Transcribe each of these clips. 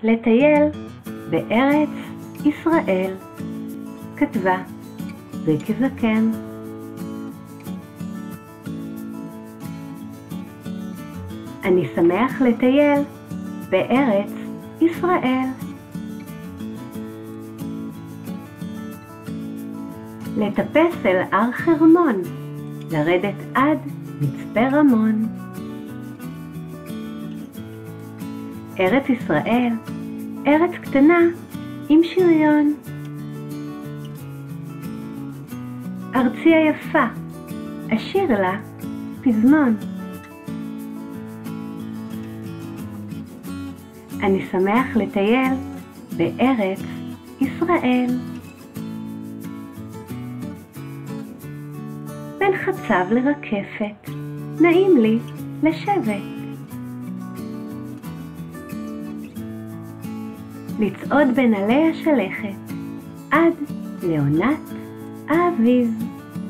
לטייל בארץ ישראל. כתבה ריקי זקן. אני שמח לטייל בארץ ישראל. לטפס אל הר חרמון, לרדת עד מצפה רמון. ארץ ישראל, ארץ קטנה עם שריון. ארצי היפה, אשיר לה פזמון. אני שמח לטייל בארץ ישראל. בין חצב לרקפת, נעים לי לשבת. לצעוד בין עלי השלכת, עד לעונת האביב.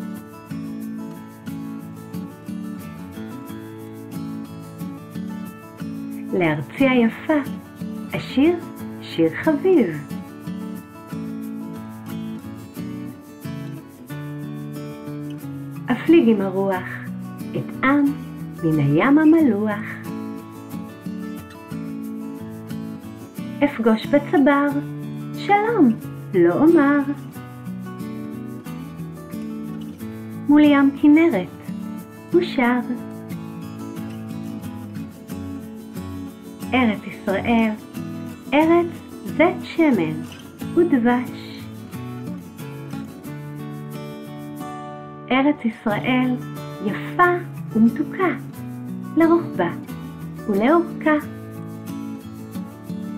לארצי היפה, אשיר שיר חביב. אפליג עם הרוח, אטעם מן הים המלוח. אפגוש בצבר, שלום לא אומר. מול ים כנרת, הוא שר. ארץ ישראל, ארץ זית שמן ודבש. ארץ ישראל יפה ומתוקה, לרוחבה ולאורכה.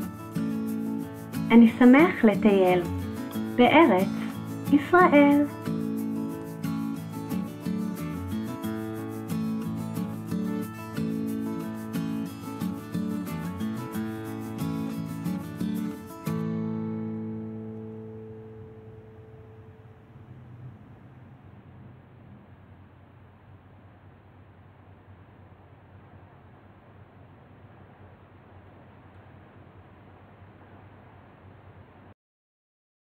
אני שמח לטייל בארץ ישראל.